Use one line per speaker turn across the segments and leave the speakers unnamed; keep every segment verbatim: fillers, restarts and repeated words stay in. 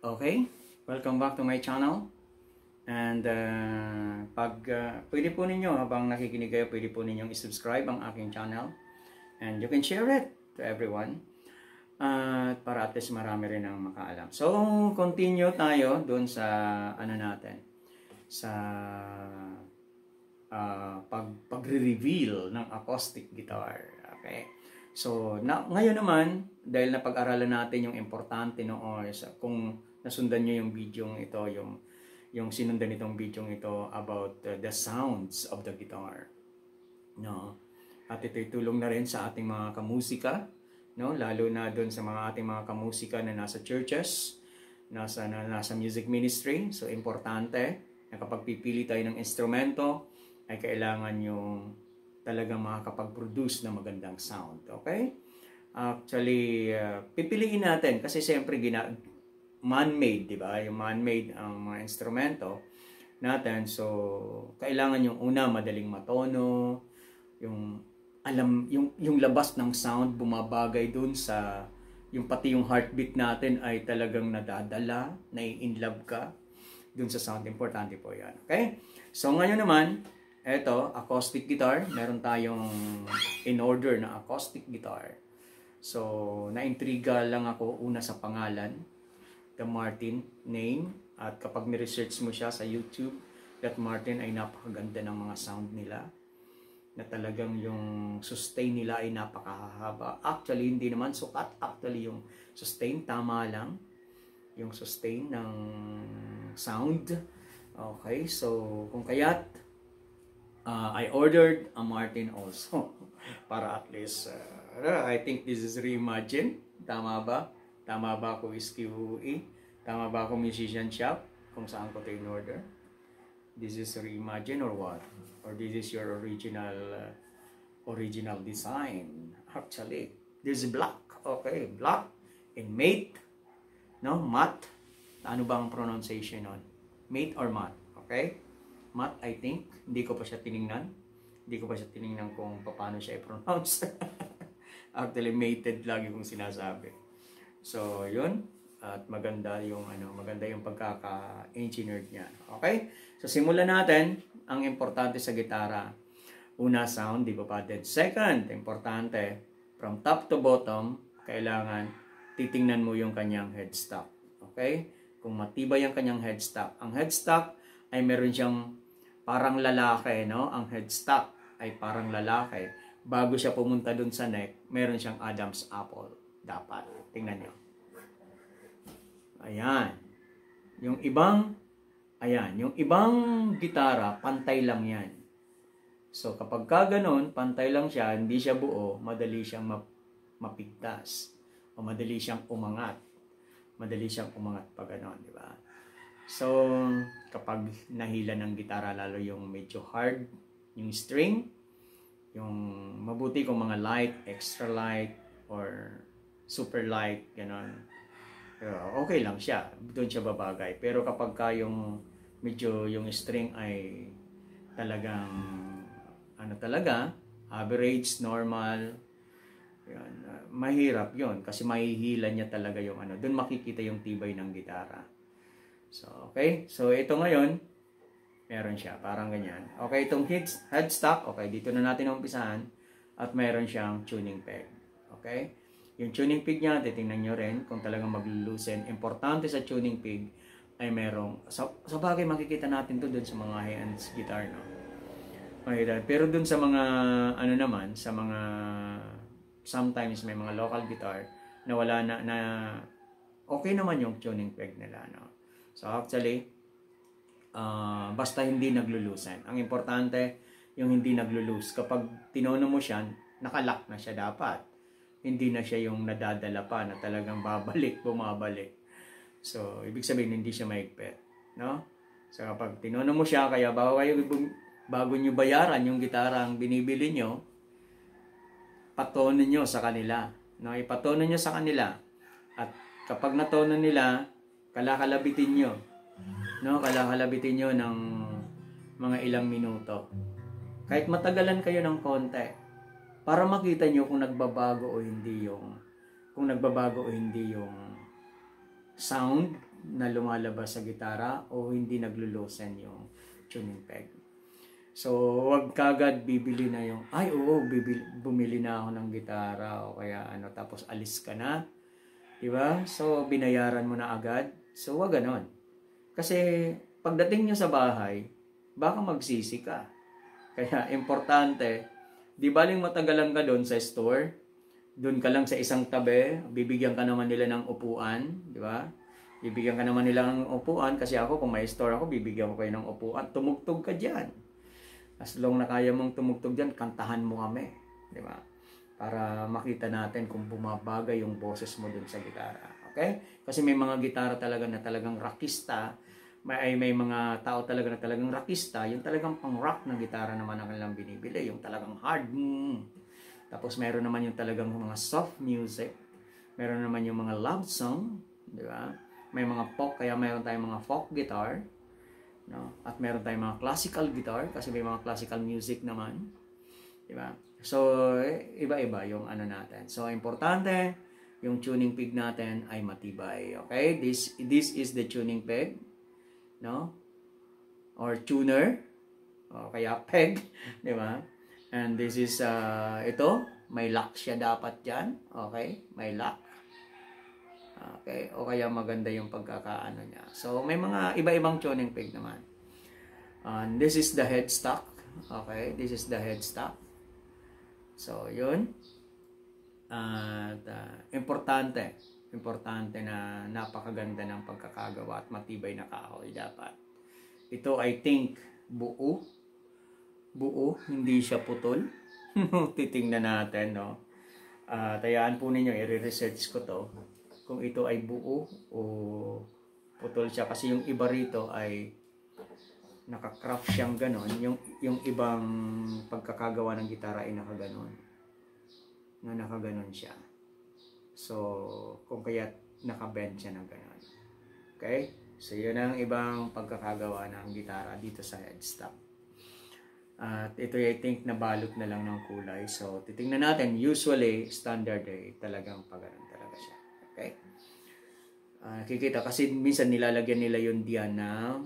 Okay, welcome back to my channel. And uh, pag uh, pwede po ninyo, habang nakikinig kayo, pwede po ninyong i-subscribe ang aking channel. And you can share it to everyone. Uh, para at least marami rin ang makaalam. So, continue tayo dun sa ano natin. Sa uh, pag, pagre-reveal ng acoustic guitar. Okay. So, na, ngayon naman, dahil napag-aralan natin yung importante noon, kung nasundan nyo yung video ito, yung, yung sinundan itong video ito about uh, the sounds of the guitar. No? At ito'y tulong na rin sa ating mga kamusika, no? Lalo na doon sa mga ating mga kamusika na nasa churches, nasa, na, nasa music ministry. So, importante na kapag pipili tayo ng instrumento, ay kailangan yung talagang makakapag-produce ng magandang sound. Okay? Actually, uh, pipiliin natin kasi siyempre gina man-made, di ba? Yung man-made ang mga instrumento natin. So, kailangan yung una, madaling matono, yung alam, yung, yung labas ng sound bumabagay dun sa, yung pati yung heartbeat natin ay talagang nadadala, nai-inlove ka dun sa sound. Importante po yan. Okay? So, ngayon naman, eto, acoustic guitar. Meron tayong in order na acoustic guitar. So, na-intriga lang ako una sa pangalan, the Martin name. At kapag ni-research mo siya sa YouTube, that Martin ay napakaganda ng mga sound nila. Na talagang yung sustain nila ay napakahaba. Actually, hindi naman sukat. Actually, yung sustain, tama lang. Yung sustain ng sound. Okay, so kung kaya't, uh, I ordered a Martin also. Para at least, uh, I think this is Reimagine. Tama ba? Tama ba ako is Q E? Tama ba ako musician shop? Kung saan ko ito in order? This is Reimagine or what? Or this is your original uh, original design? Actually, this is black. Okay, black and matte. No, matte. Ano ba ang pronunciation nun? Matte or matte? Okay? Matte, I think. Hindi ko pa siya tiningnan. Hindi ko pa siya tiningnan kung paano siya i-pronounce. Actually, mated lagi kong sinasabi. So, yun. At maganda yung ano, maganda yung pagkaka-engineered niya. Okay? So, simulan natin ang importante sa gitara. Una, sound, di ba pa? Then second, importante, from top to bottom, kailangan titingnan mo yung kanyang headstock. Okay? Kung matibay ang kanyang headstock. Ang headstock ay meron siyang parang lalaki, no? Ang headstock ay parang lalaki. Bago siya pumunta dun sa neck, meron siyang Adam's apple. Dapat. Tingnan nyo. Ayan. Yung ibang, ayan, yung ibang gitara, pantay lang yan. So, kapag ka ganun, pantay lang siya, hindi siya buo, madali siyang map mapigtas. O madali siyang umangat. Madali siyang umangat pag ganon, di ba? So, kapag nahila ng gitara, lalo yung medyo hard, yung string, yung mabuti kung mga light, extra light, or super light, gano'n. Okay lang siya. Doon siya babagay. Pero kapag ka yung medyo yung string ay talagang ano talaga, average, normal, yun, uh, mahirap yun. Kasi mahihila niya talaga yung ano. Doon makikita yung tibay ng gitara. So, okay. So, ito ngayon, meron siya. Parang ganyan. Okay, itong headstock, okay, dito na natin umpisahan. At meron siyang tuning peg. Okay? Yung tuning peg niya, titingnan nyo rin kung talagang mag-loosen. Importante sa tuning peg ay merong, sa, sa bagay makikita natin to dun sa mga high-end guitar, no? Okay, pero dun sa mga, ano naman, sa mga, sometimes may mga local guitar na wala na, na okay naman yung tuning peg nila, no? So actually, uh, basta hindi naglo-loosen. Ang importante, yung hindi naglo-loose. Kapag tinono mo siya, nakalock na siya dapat. Hindi na siya yung nadadala pa na talagang babalik, bumabalik. So, ibig sabihin, hindi siya maigpit. No? So, kapag tinono mo siya, kaya bago, kayo, bago nyo bayaran yung gitara ang binibili nyo, patono nyo sa kanila. No? Ipatono nyo sa kanila. At kapag natono nila, kalakalabitin nyo. No? Kalakalabitin nyo ng mga ilang minuto. Kahit matagalan kayo ng konti. Para makita nyo kung nagbabago o hindi yung kung nagbabago o hindi yung sound na lumalabas sa gitara o hindi naglo-loosen yung tuning peg. So, wag kagad bibili na yung, ay oo, bibili, bumili na ako ng gitara o kaya ano, tapos alis ka na. Diba? So, binayaran mo na agad. So, wag ganon. Kasi, pagdating nyo sa bahay, baka magsisi ka. Kaya, importante, di baling matagalan ka doon sa store, doon ka lang sa isang tabi, bibigyan ka naman nila ng upuan, di ba? Bibigyan ka naman nila ng upuan, kasi ako, kung may store ako, bibigyan ko kayo ng upuan, tumugtog ka dyan. As long na kaya mong tumugtog dyan, kantahan mo kami. Di ba? Para makita natin kung bumabagay yung boses mo dun sa gitara. Okay? Kasi may mga gitara talaga na talagang rockista. May, may mga tao talaga na talagang rockista. Yung talagang pang-rock na gitara naman ang kanilang binibili. Yung talagang hard. Mm. Tapos meron naman yung talagang mga soft music. Meron naman yung mga love song. Di ba? May mga folk, kaya meron tayong mga folk guitar. No? At meron tayong mga classical guitar kasi may mga classical music naman. Diba? So, iba-iba yung ano natin. So, importante, yung tuning peg natin ay matibay. Okay? This, this is the tuning peg. No? Or tuner. O kaya peg. Diba? And this is, uh, ito, may lock siya dapat dyan. Okay? May lock. Okay, o kaya maganda yung pagkakaano niya. So, may mga iba-ibang tuning peg naman. And this is the headstock. Okay, this is the headstock. So, yun. At uh, importante, importante na napakaganda ng pagkakagawa at matibay na kahoy dapat. Ito, I think, buo. Buo, hindi siya putol. Titingnan natin, no? Uh, tayaan po ninyo, i-research ko to. Kung ito ay buo o putol siya. Kasi yung iba rito ay naka-craft siyang ganon. Yung, yung ibang pagkakagawa ng gitara ay nakaganon. Na nakaganon siya. So, kung kaya nakabend siya ng ganon. Okay? So, yun ang ibang pagkakagawa ng gitara dito sa headstock. At ito I think nabalot na lang ng kulay. So, titingnan natin. Usually, standard ay talagang paganon talaga siya. Okay? Uh, nakikita kasi minsan nilalagyan nila yung diyan na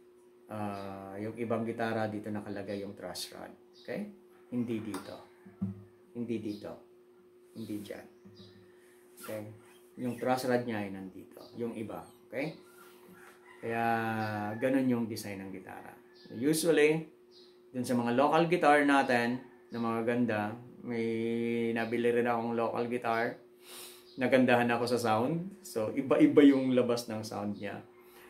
uh, yung ibang gitara dito nakalagay yung truss rod. Okay? Hindi dito. Hindi dito. Hindi dyan. Okay? Yung truss rod niya ay nandito. Yung iba. Okay? Kaya ganun yung design ng gitara. Usually, dun sa mga local guitar natin na mga ganda, may nabili rin akong local guitar. Nagandahan ako sa sound. So, iba-iba yung labas ng sound niya.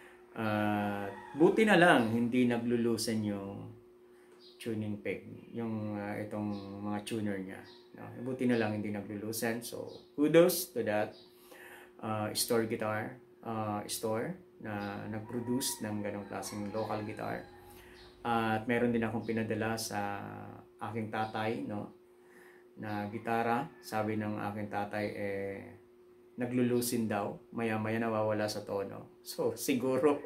Uh, buti na lang, hindi naglulusen yung tuning peg. Yung uh, itong mga tuner niya. No? Buti na lang, hindi naglulusen. So, kudos to that uh, store guitar uh, store na nag-produce ng ganong klaseng local guitar. Uh, at meron din akong pinadala sa aking tatay, no? Na gitara. Sabi ng aking tatay, eh, naglulusin daw. Maya-maya nawawala sa tono. So, siguro,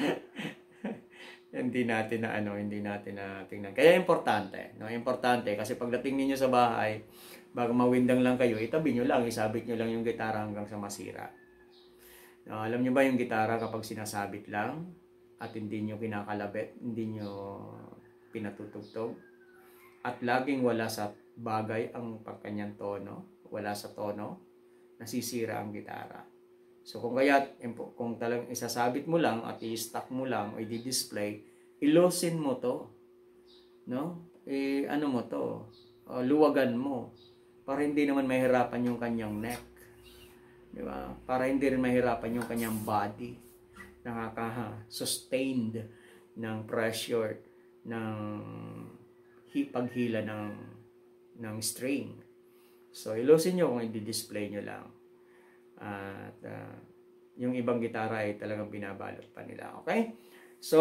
hindi natin na, ano, hindi natin na tingnan. Kaya importante, no? Importante, kasi pagdating ninyo sa bahay, bago mawindang lang kayo, itabi nyo lang, isabit nyo lang yung gitara hanggang sa masira. No, alam nyo ba yung gitara kapag sinasabit lang, at hindi nyo kinakalabit, hindi nyo pinatutugtog, at laging wala sa bagay ang pagkanyang tono, wala sa tono, nasisira ang gitara. So kung kaya, kung talagang isasabit mo lang at i-stack mo lang o i-display, ilosin mo to. No? Eh, ano mo to? Uh, luwagan mo. Para hindi naman mahirapan yung kanyang neck. Di ba? Para hindi rin mahirapan yung kanyang body. Nakaka-sustained ng pressure, ng paghila ng, ng string. So, ilosin nyo kung i-display nyo lang. At uh, yung ibang gitara ay talagang binabalot pa nila. Okay? So,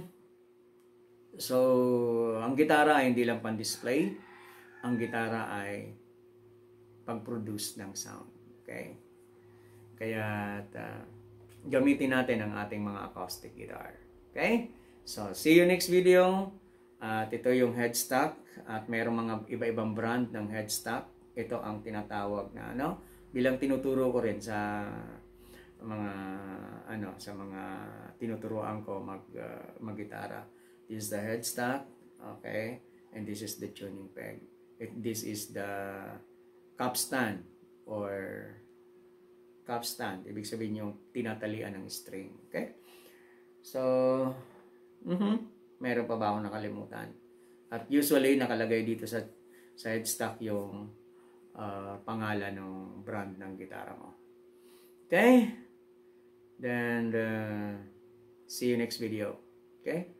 so ang gitara ay hindi lang pan-display. Ang gitara ay pag-produce ng sound. Okay? Kaya uh, gamitin natin ang ating mga acoustic guitar. Okay? So, see you next video. At ito yung headstock. At mayroong mga iba-ibang brand ng headstock. Ito ang tinatawag na ano, bilang tinuturo ko rin sa mga ano sa mga tinuturuan ko mag uh, maggitara. This is the headstock, okay, and this is the tuning peg. It, this is the capstan or capstan. Ibig sabihin yung tinatalian ng string, okay? So, mm-hmm, meron pa ba akong nakalimutan? At usually nakalagay dito sa sa headstock yung uh, pangalan ng brand ng gitara mo. Okay? Then, uh, see you next video. Okay?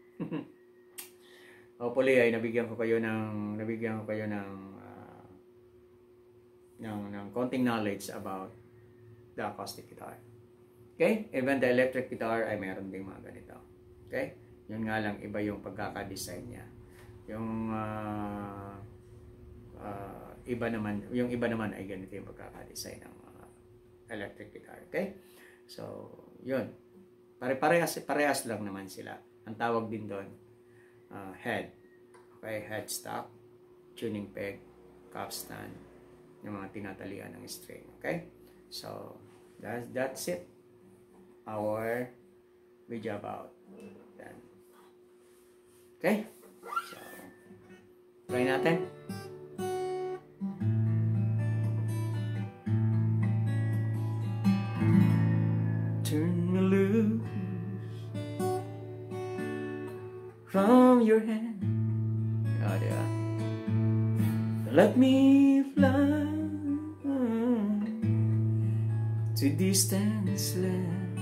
Hopefully ay nabigyan ko kayo ng nabigyan ko kayo ng uh, ng ng konting knowledge about the acoustic guitar. Okay? Even the electric guitar ay meron ding mga ganito. Okay? Yun nga lang iba yung pagkaka-design niya. Yung uh, uh, iba naman, yung iba naman ay ganito yung pagkaka-design ng uh, electric guitar. Okay? So, yun. Pare-parehas parehas lang naman sila. Ang tawag din doon, uh, head. Okay, headstock, tuning peg, capstan, yung mga tinatalian ng string. Okay? So, that, that's it. Our video about that. Okay? So, try natin. Turn me loose from your hand. Oh, diba? Let me fly to distant land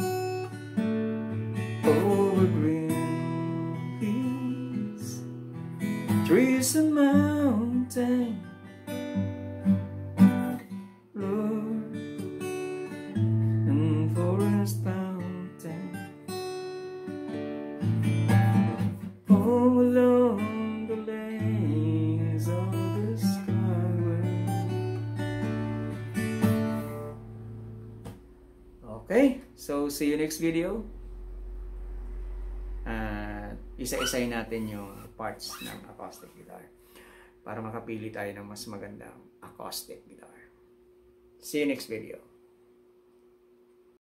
over green hills, trees and mountains. Okay, so see you next video. Uh, isa-isay natin yung parts ng acoustic guitar para makapili tayo ng mas magandang acoustic guitar. See you next video.